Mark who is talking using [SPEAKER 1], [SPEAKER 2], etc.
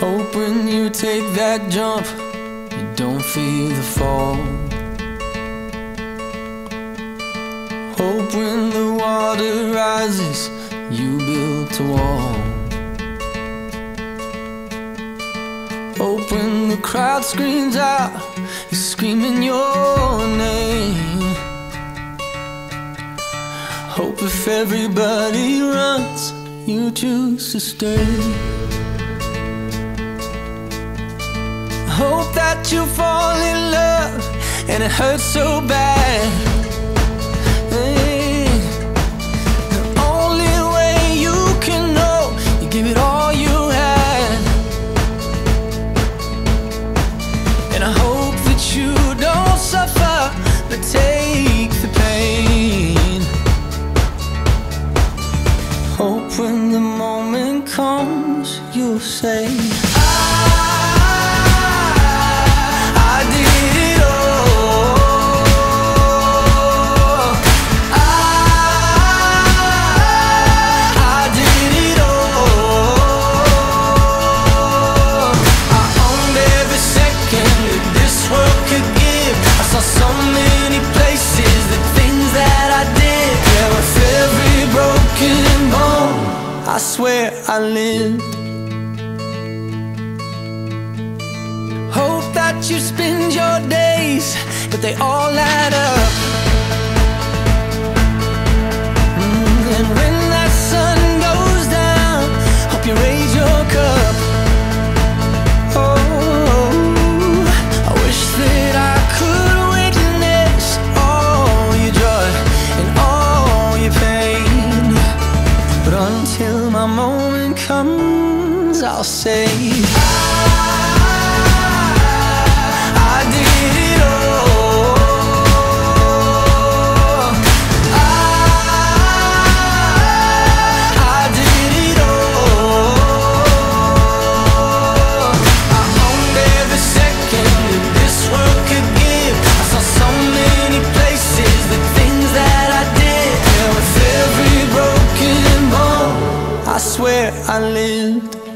[SPEAKER 1] Hope when you take that jump, you don't feel the fall. Hope when the water rises, you built a wall. Hope when the crowd screams out, you're screaming your name. Hope if everybody runs, you choose to stay. Hope that you fall in love and it hurts so bad. Hey, the only way you can know, you give it all you had. And I hope that you don't suffer, but take the pain. Hope when the moment comes, you'll say, I swear I lived. Hope that you spend your days, but they all add up. And when that sun goes down, hope you raise your cup. Oh, I wish that I could witness all your joy and all your pain, but until my moment comes, I'll say, I did it all. I did it all. I owned every second that this world could give. I saw so many places, the things that I did. Yeah, with every broken bone, I swear I lived.